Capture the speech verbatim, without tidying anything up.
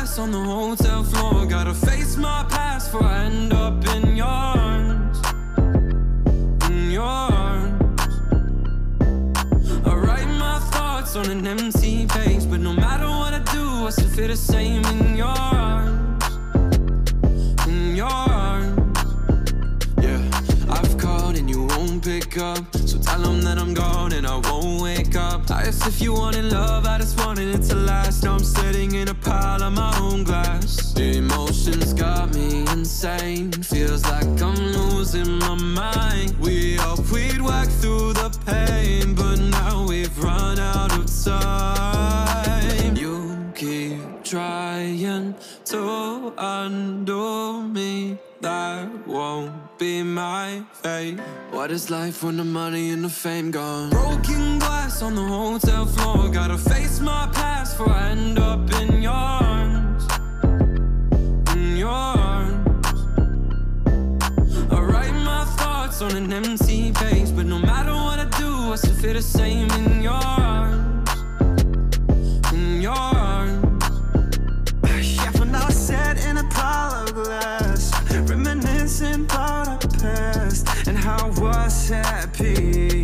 glass on the hotel floor. Gotta face my past before I end up in your arms. In your arms. I write my thoughts on an empty page, but no matter what I do, I still feel the same in your arms. In your arms. Yeah, I've called and you won't pick up, so tell them that I'm gone and I won't wake up. I asked if you wanted love, I just wanted it to last. Now I'm sitting in a pile of my own glass. The emotions got me insane, feels like I'm losing my mind. We hoped we'd work through the pain, but now we've run out of time. You keep trying to undo me, that won't be my fate. What is life when the money and the fame gone? Broken glass on the hotel floor. Gotta face my past before I end up in your arms. In your arms. I write my thoughts on an empty page, but no matter what I do, I still feel the same in your arms. In your arms. Yeah, for now I sat in a pile of glass, reminiscing about our past and how I was happy.